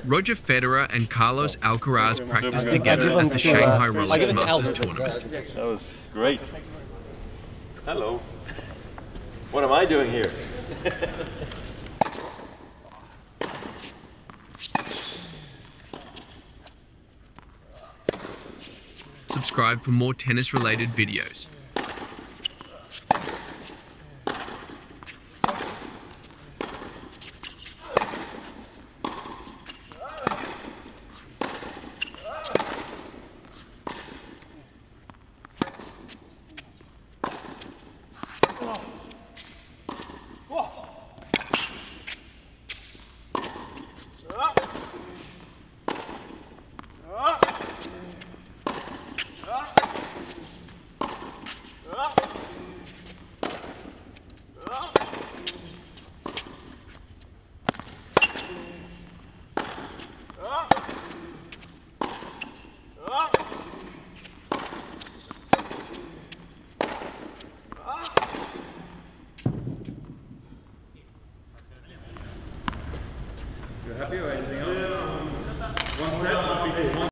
Roger Federer and Carlos Alcaraz practiced together at the Shanghai Rolex Masters tournament. That was great. Hello. What am I doing here? Subscribe for more tennis-related videos. You happy or anything else? One set.